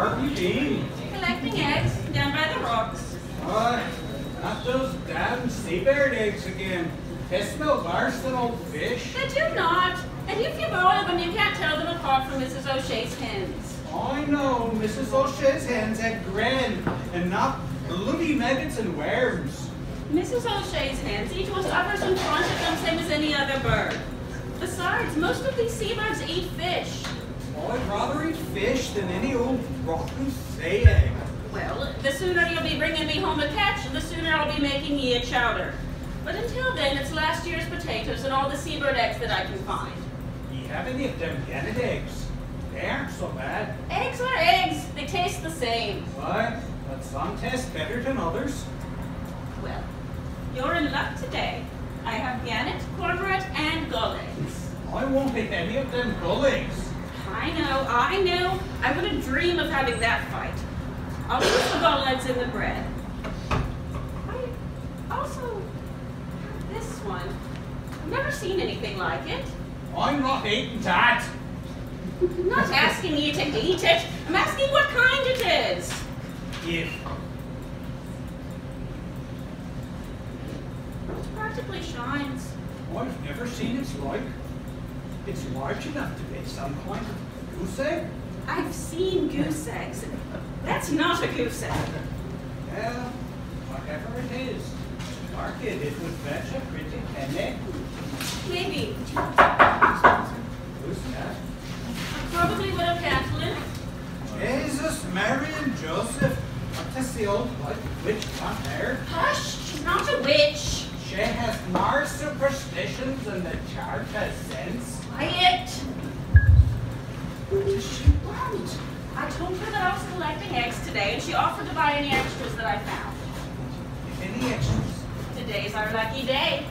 Where have you been? Collecting eggs down by the rocks. Oh, not those damn seabird eggs again. They smell worse than old fish. They do not. And if you boil them, you can't tell them apart from Mrs. O'Shea's hens. I know, Mrs. O'Shea's hens had grain and not bloody maggots and worms. Mrs. O'Shea's hens eat whatever's in front of them, same as any other bird. Besides, most of these seabirds eat fish. I'd rather eat fish than any old rotten sea egg. Well, the sooner you'll be bringing me home a catch, the sooner I'll be making ye a chowder. But until then, it's last year's potatoes and all the seabird eggs that I can find. You have any of them gannet eggs? They aren't so bad. Eggs are eggs. They taste the same. But some taste better than others. Well, you're in luck today. I have gannet, cormorant, and gull eggs. I won't eat any of them gull eggs. I know. I wouldn't dream of having that fight. I'll put the gull eggs in the bread. I also have this one. I've never seen anything like it. I'm not eating that. I'm not asking you to eat it. I'm asking what kind it is. If It practically shines. I've never seen its like. It's large enough to be some kind of goose egg. I've seen goose eggs. That's not a goose egg. Well, whatever it is, market it would fetch a pretty penny. Maybe. Who's that? I probably would have handled it. Jesus, Mary and Joseph. What does the old white witch want there? Hush! She's not a witch. She has more superstitions than the church has sense. Quiet. What does she want? I told her that I was collecting eggs today, and she offered to buy any extras that I found. If any extras. Today's our lucky day.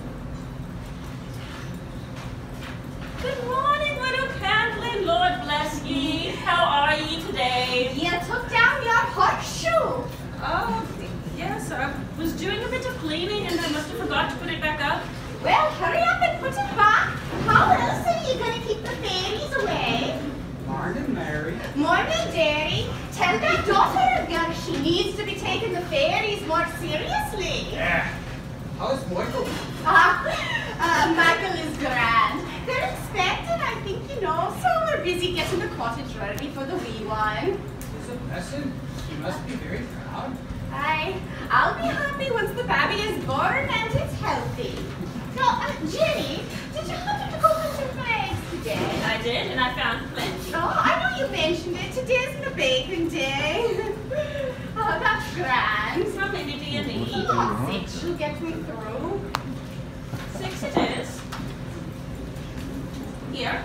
Good morning, widow Candlin. Lord bless ye. How are ye today? You took down your horseshoe. Oh, yes, I was doing a bit of cleaning, and I must have forgot to put it back up. Well, hurry up and put it back. How else are you going to keep the fairies away? Morning, Mary. Morning, Daddy. Tell that daughter of yours she needs to be taking the fairies more seriously. Yeah. How's Michael? Michael is grand. They're expecting, I think you know, so we're busy getting the cottage ready for the wee one. Is it blessing? You must be very proud. I'll be happy once the baby is born and it's healthy. Now, Jenny, did you happen to go hunting for eggs today? I did, and I found plenty. Oh, I know you mentioned it. Today's the baking day. Oh, that's grand. How many do you need? Oh, 6 will get me through. 6 it is. Here.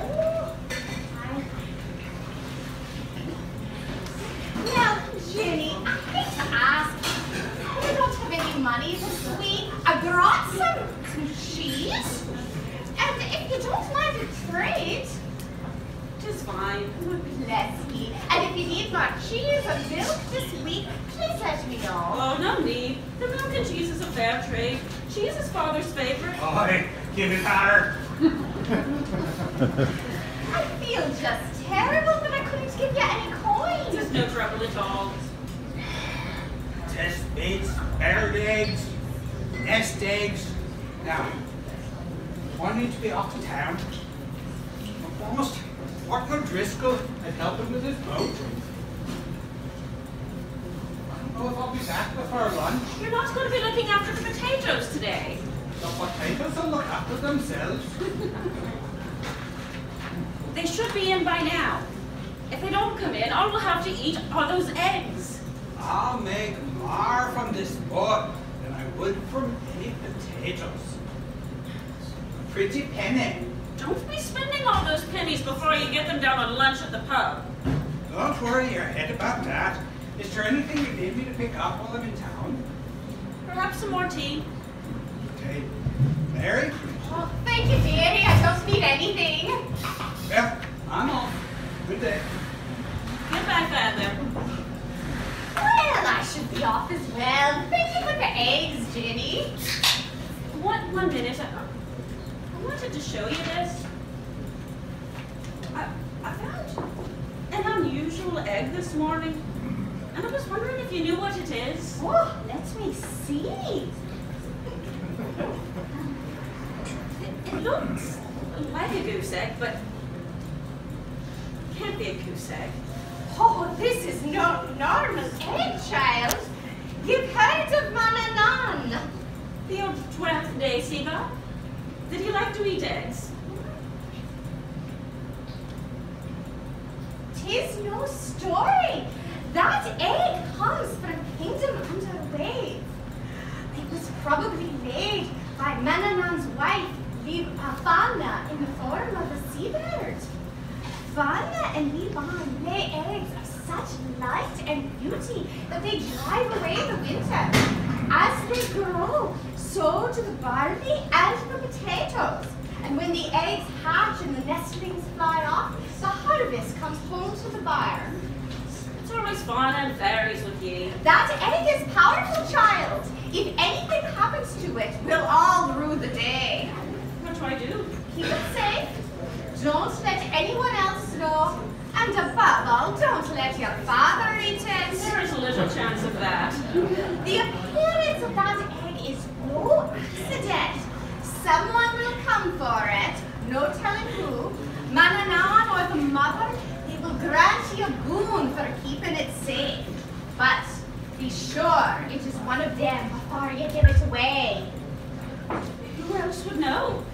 Now, Jenny, I hate to ask, but I don't have any money this week. I brought some cheese. And if you don't mind a trade, Just fine. bless me. And if you need more cheese or milk this week, please let me know. Oh, no need. The milk and cheese is a fair trade. Cheese is father's favorite. Aye, give it her. I feel just terrible that I couldn't give you any coins. There's no trouble at all. Test baits, bird eggs, nest eggs. Now, I need to be off to town. I promised Partner Driscoll I'd help him with his boat. I don't know if I'll be back before lunch. You're not going to be looking after the potatoes today. The potatoes will look after themselves. They should be in by now. If they don't come in, all we'll have to eat are those eggs. I'll make more from this boat than I would from any potatoes. A pretty penny. Don't be spending all those pennies before you get them down on lunch at the pub. Don't worry your head about that. Is there anything you need me to pick up while I'm in town? Perhaps some more tea. Okay. Mary? Oh, thank you, Daddy. I don't need anything. Well, I'm off. Good day. Goodbye, Father. Well, I should be off as well. Thank you for the eggs, Jenny. One minute. I wanted to show you this. I found an unusual unusual egg this morning, and I was wondering if you knew what it is. Oh, let me see. It looks like a goose egg, but it can't be a goose egg. Oh, this is no normal egg, child. You've heard of Manannan. The old 12th day sea god? Did he like to eat eggs? 'Tis no story. That egg comes from a kingdom under a wave. It was probably laid by Manannan's wife, Fana, in the form of a seabird. Fana and Liban lay eggs of such light and beauty that they drive away the winter. As they grow, so do the barley and the potatoes. And when the eggs hatch and the nestlings fly off, the harvest comes home to the barn. It's always fun and fairies with you. That egg is powerful, child. If anything happens to it, we'll all rue the day. What do I do? Keep it safe. Don't let anyone else know. And above all, don't let your father eat it. There is a little chance of that. The appearance of that egg is no accident. Someone will come for it, no telling who. Manannan or the mother, they will grant you a boon for keeping it safe. But be sure it is one of them before you give it away. Who else would know?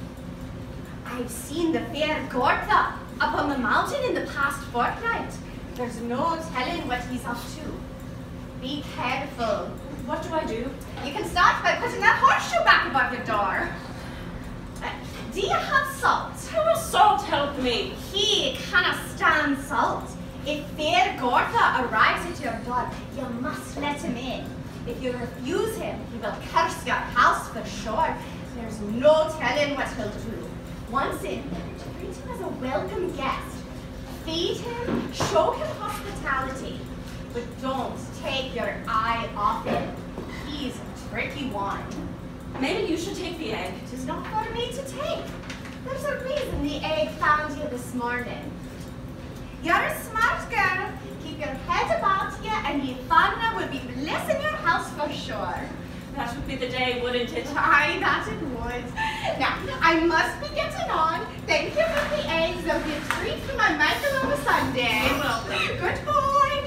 I've seen the fair Gortha up on the mountain in the past fortnight. There's no telling what he's up to. Be careful. What do I do? You can start by putting that horseshoe back above your door. Do you have salt? How will salt help me? He cannot stand salt. If fair Gortha arrives at your door, you must let him in. If you refuse him, he will curse your house for sure. There's no telling what he'll do. Once in, treat him as a welcome guest. Feed him, show him hospitality. But don't take your eye off him. He's a tricky one. Maybe you should take the egg. It is not for me to take. There's a reason the egg found you this morning. You're a smart girl. Keep your head about you, and Yifana will be blessing your house for sure. That would be the day, wouldn't it? Aye, that it would. Now, I must be getting on. Thank you for the eggs. They'll be a treat for my Michael on a Sunday. You're welcome. Good boy.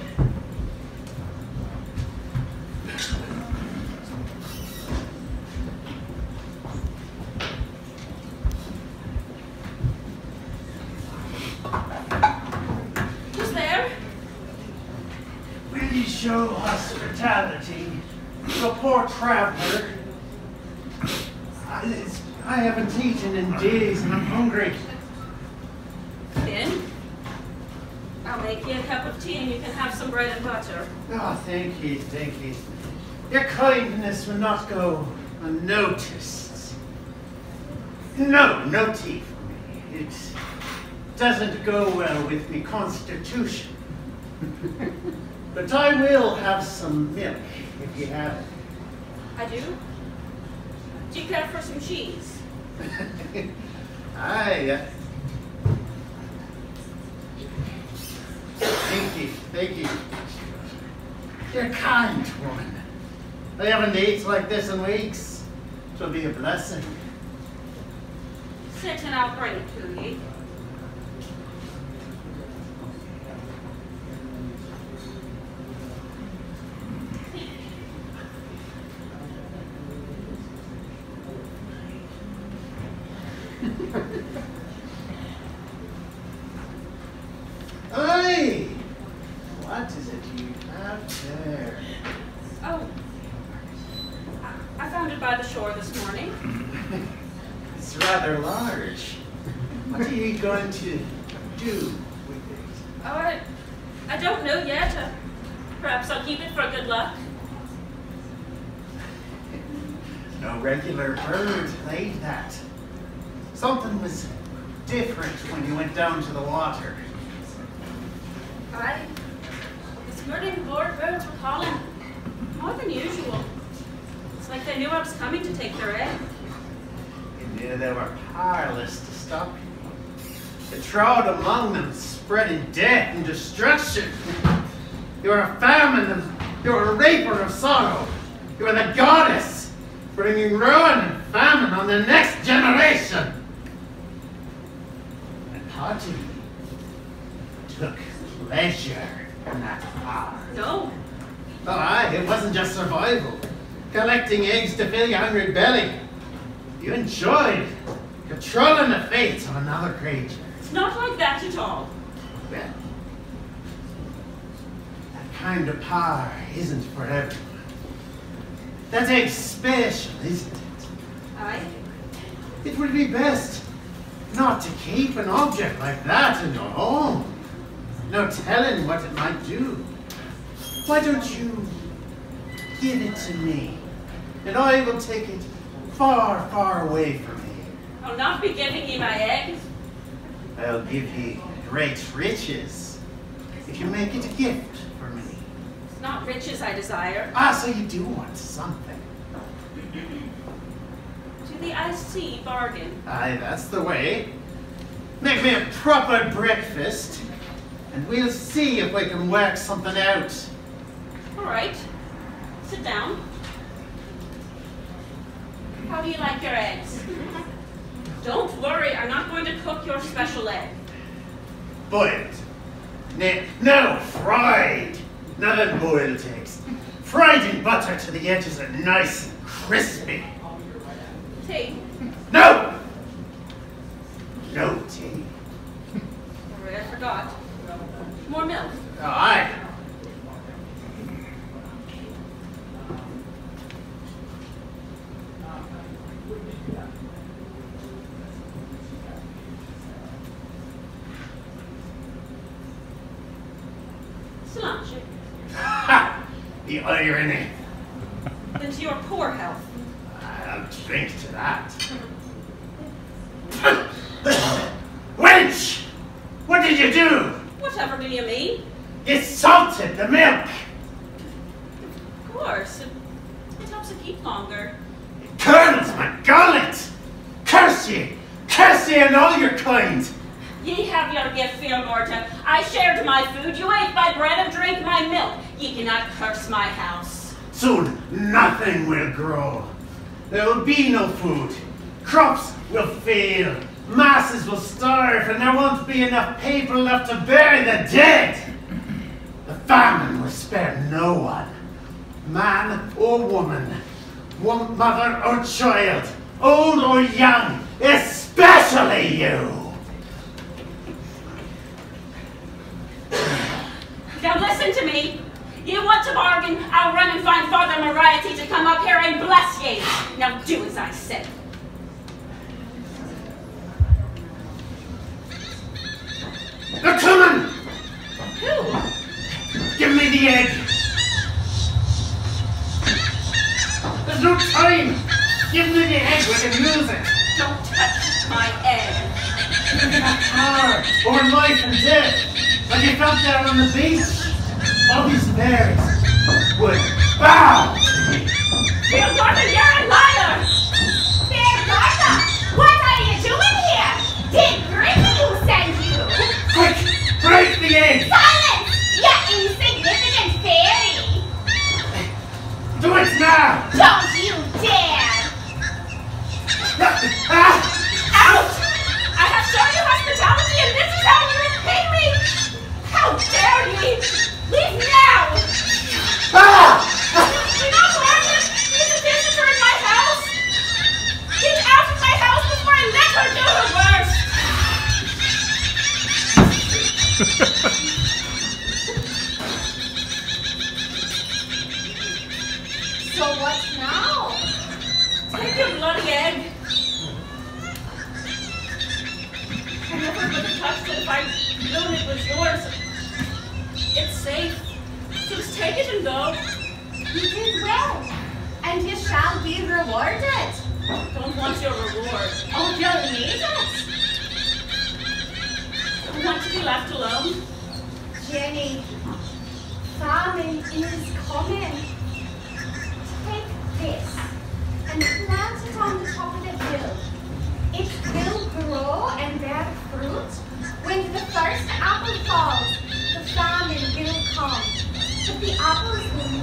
Who's there? Will you show hospitality to a poor traveler? I haven't eaten in days and I'm hungry. In? I'll make you a cup of tea and you can have some bread and butter. Oh, thank you, thank you. Your kindness will not go unnoticed. No, no tea for me. It doesn't go well with me constitution. But I will have some milk if you have it. I do? Do you care for some cheese? Aye. Thank you, thank you. You're a kind woman. I haven't ate like this in weeks. It'll be a blessing. Sit and I'll bring it to you. Aye! What is it you have there? Oh, I found it by the shore this morning. It's rather large. What are you going to do with it? Oh, I don't know yet. Perhaps I'll keep it for good luck. No regular bird laid that. Something was different when you went down to the water. This morning the birds were calling more than usual. It's like they knew I was coming to take their egg. You knew they were powerless to stop you. The trout among them spreading death and destruction. You are a famine, you are a raper of sorrow. You are the goddess, bringing ruin and famine on the next generation. And part of you took pleasure in that power. No. Oh, aye, it wasn't just survival. Collecting eggs to fill your hungry belly. You enjoyed controlling the fates of another creature. It's not like that at all. Well, that kind of power isn't for everyone. That egg's special, isn't it? Aye. It would be best not to keep an object like that in your home. No telling what it might do. Why don't you give it to me, and I will take it far, far away from here. I'll not be giving you my eggs. I'll give you great riches if you make it a gift for me. It's not riches I desire. Ah, so you do want something. To the I see bargain. Aye, that's the way. Make me a proper breakfast, and we'll see if we can work something out. All right. Sit down. How do you like your eggs? Don't worry, I'm not going to cook your special egg. Boiled. No, fried. Not in boiled eggs. Fried in butter till the edges are nice and crispy. Tea. No! No tea. Sorry, I forgot. More milk. Oh, aye. Cilantro. Ha! The irony. Then to your poor health. I'll drink to that. Wench! What did you do? Whatever do you mean? You salted the milk. Of course. It helps it keep longer. It curdles my gullet. Curse ye! Curse ye and all your kind. Ye have your gift, Fear Morta. I shared my food. You ate my bread and drank my milk. Ye cannot curse my house. Soon nothing will grow. There will be no food. Crops will fail. Masses will starve, and there won't be enough people left to bury the dead. The famine will spare no one. Man or woman, mother or child, old or young, especially you. Now listen to me. You want to bargain? I'll run and find Father Moriarty to come up here and bless ye. Now do as I say. They're coming! Who? Give me the egg! There's no time! Give me the egg, we can use it! Don't touch my egg. Power over life and death, like you felt there on the beach. All these bears would bow to me. Fear Morta, you're a liar! Fear Morta, what are you doing here? Did Griffin send you? Quick, break the egg! Silence, you insignificant fairy! Do it now! Don't you dare! Ah! Out! I have shown you hospitality and this is how you repay me! How dare ye! Leave now! Ah! Do not harm him! He's a visitor in my house! Get out of my house before I let her do her worst! So what now? Take your bloody egg. I never would have touched it if I'd known it was yours. It's safe. Just take it and go. You did well, and you shall be rewarded. Don't want your reward. Oh, you'll need it. I want to be left alone. Jenny, famine is coming. Take this and plant it on the top of the hill. It will grow and bear fruit when the first apple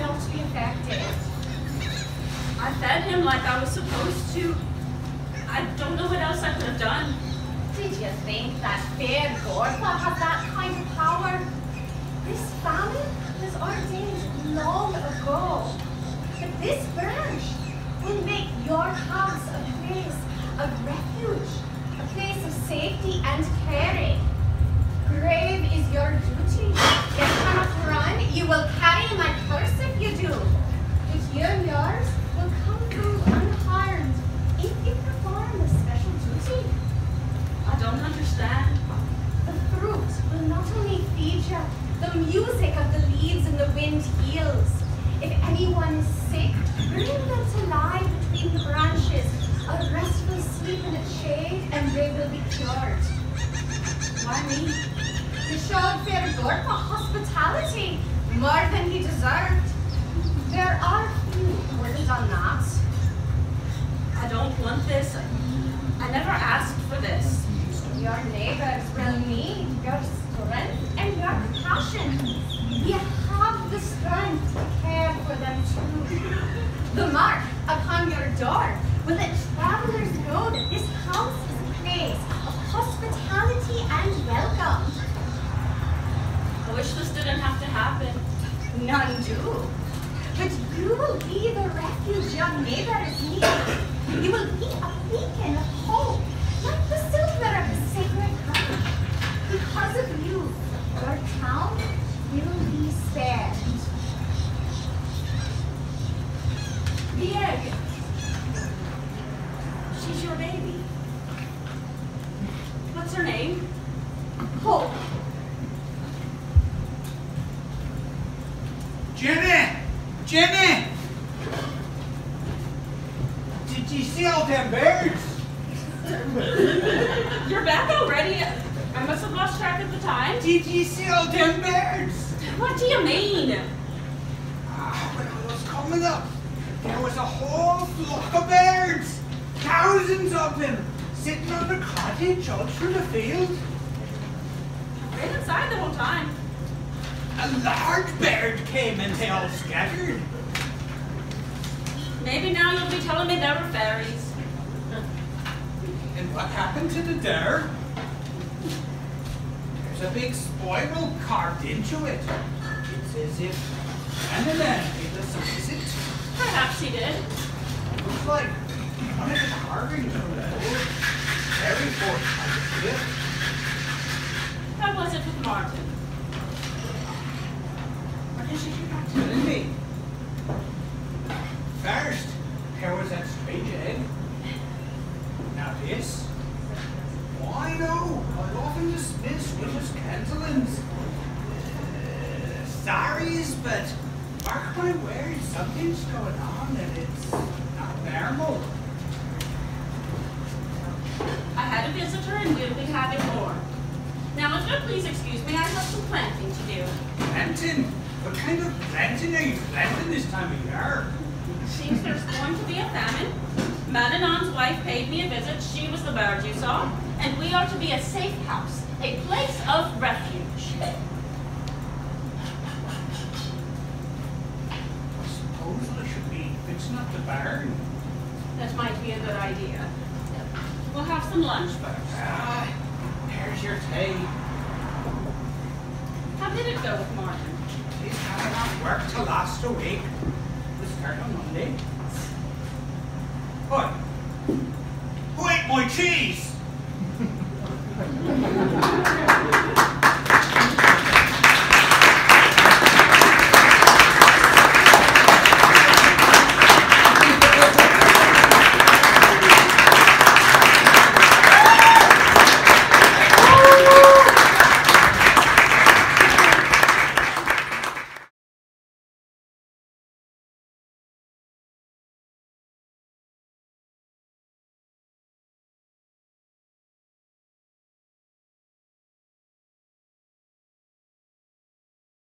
not to be affected. I fed him like I was supposed to. I don't know what else I could have done. Did you think that Fair Gorpa had that kind of power? This famine was ordained long ago. But this branch will make your house a place of refuge, a place of safety and caring. Grave is your duty. You cannot run. You will carry my curse if you do. But you and yours will come through unharmed if you perform a special duty. I don't understand. The fruit will not only feed you, the music of the leaves in the wind heals. If anyone is sick, bring them to lie between the branches. A restful sleep in its shade, and they will be cured. Why me? You showed Fair Gorpa hospitality, more than he deserved. There are few who would have done that. I don't want this. I never asked for this. Your neighbors will need your strength and your passion. You have the strength to care for them too. The mark upon your door will let travelers know that this house is a place of hospitality and welcome. I wish this didn't have to happen. None do. But you will be the refuge your neighbors need. You will be a beacon of hope, like the silver of the sacred heart. Because of you, your town will be spared. The egg. She's your baby. What's her name? Hope. Jenny! Jenny! Did you see all them birds? You're back already? I must have lost track of the time. Did you see all them birds? What do you mean? When I was coming up, there was a whole flock of birds. Thousands of them, sitting on the cottage out through the field. I've been inside the whole time. A large bird came and they all scattered. Maybe now you'll be telling me there were fairies. And what happened to the dare? There's a big spiral carved into it. It's as if Canada gave us a visit. Perhaps he did. Looks like one of the carvings from the old fairy fort type of ship. How was it with Martin? What is it you're not telling me? First, there was that strange egg. Now this. Why no? I often dismiss Witch's Cancelins. Sorry, but mark my words, something's going on and it's not normal. I had a visitor and we'll be having more. Now, if you'll please excuse me, I have some planting to do. Planting? What kind of planting are you planting this time of year? Seems there's going to be a famine. Madanon's wife paid me a visit. She was the bird you saw. And we are to be a safe house, a place of refuge. I suppose I should be fixing up the barn. That might be a good idea. We'll have some lunch first. Ah, there's your tea. How did it go with Martin? He's had enough work to last a week. We start on Monday. What? Who ate my cheese?